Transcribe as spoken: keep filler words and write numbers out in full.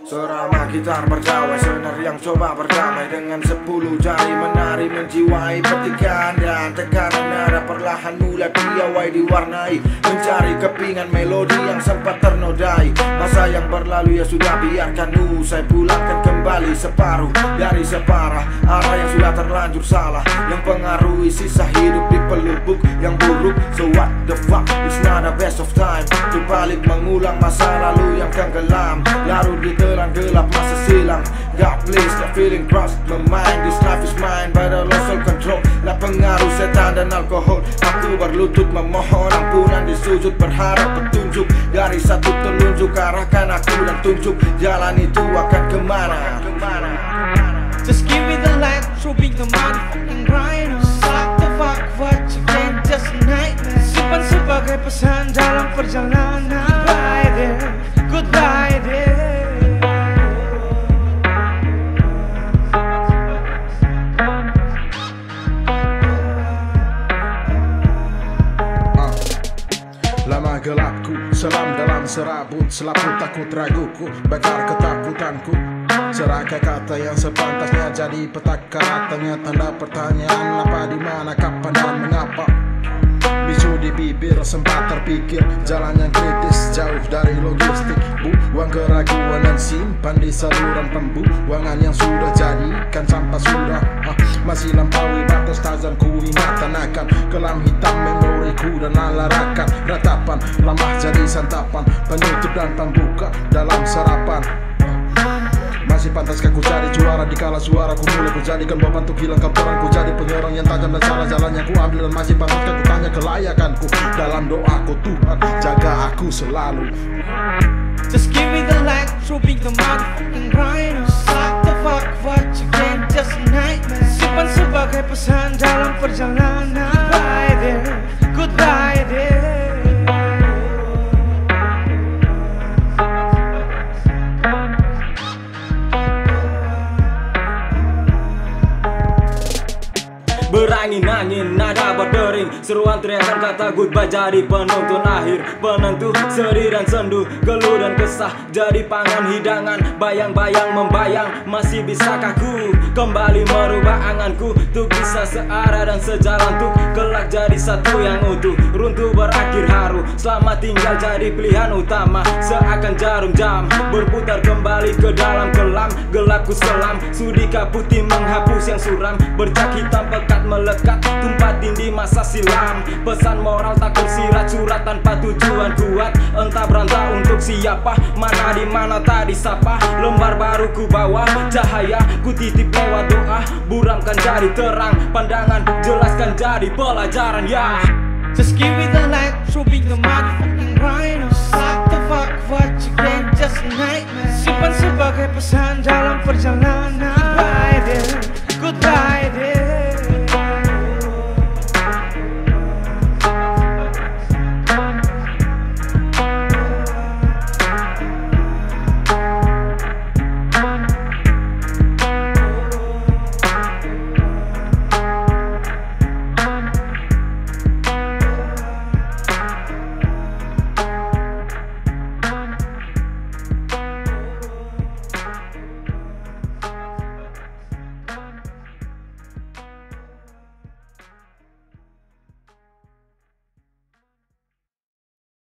Serama gitar berdawai, senar yang coba berdamai dengan sepuluh jari menari menjiwai petikan dan tekanan nada perlahan mulai piawai diwarnai mencari kepingan melodi yang sempat ternodai. Masa yang berlalu ya sudah biarkan usai, pulangkan kembali separuh dari separah arah yang sudah terlanjur salah, yang pengaruhi sisa hidup di pelupuk yang buruk. So what the fuck, it's not a best of time untuk balik mengulang masa lalu yang tenggelam, larut di telan gelap masa silam. God please, that feeling crossed my mind. This life is mine, but I lost all control. Lah pengaruh setan dan alkohol. Aku berlutut memohon ampunan, di sujud berharap petunjuk dari satu telunjuk. Arahkan aku dan tunjuk jalan itu akan kemana. Just give me the light, trooping the motherfucking grind. Stop the fuck what you can't just nightmare. Simpan sebagai pesan dalam perjalanan. Bye there, goodbye there. Lama gelapku, selam dalam serabut, selaput takut raguku, bakar ketakutanku. Serangkai kata yang sepantasnya jadi petaka, tanya tanda pertanyaan apa, di mana, kapan dan mengapa. Bisu di bibir sempat terpikir jalan yang kritis jauh dari logistik. Buang keraguan dan simpan di saluran pembuangan yang sudah jadikan sampah sudah ah, masih lampaui batas tazanku, ingatan akan kelam hitam memoriku dan alarakan ratapan lemah jadi santapan, penutup dan pembuka dalam sarapan. Masih pantaskah ku cari juara dikala suara ku mulai ku jadikan beban untuk hilang keperan. Ku jadi penyerang yang tajam dan salah jalan yang ku ambil, dan masih pantaskah ku tanya kelayakanku. Dalam doaku Tuhan jaga aku selalu. Just give me the light, trooping the motherfucking grind. Stop the fuck what you can't just nightmare. Simpan sebagai pesan dalam perjalanan. Bye there, goodbye there. Berangin-angin, nada berdering, seruan teriakan kata goodbye jadi penuntun akhir, penentu sedih dan sendu, geluh dan kesah jadi pangan hidangan. Bayang-bayang membayang, masih bisakah ku kembali merubah anganku untuk bisa searah dan sejalan, untuk kelak jadi satu yang utuh. Runtuh berakhir haru, selamat tinggal jadi pilihan utama. Seakan jarum jam berputar kembali ke dalam kelam gelapku selam. Sudikah putih menghapus yang suram, bercak hitam pekat melekat tumpah tindih masa silam. Pesan moral tak tersirat, surat tanpa tujuan kuat, entah berantah untuk siapa, mana di mana tak disapa. Lembar baru ku bawa cahaya, ku titip lewat doa, buramkan jadi terang, pandangan jelaskan jadi pelajaran ya. Just give me the light, trooping the motherfucking grind. Stop the fuck what you can't just nightmare. Simpan sebagai pesan dalam perjalanan. Bye there,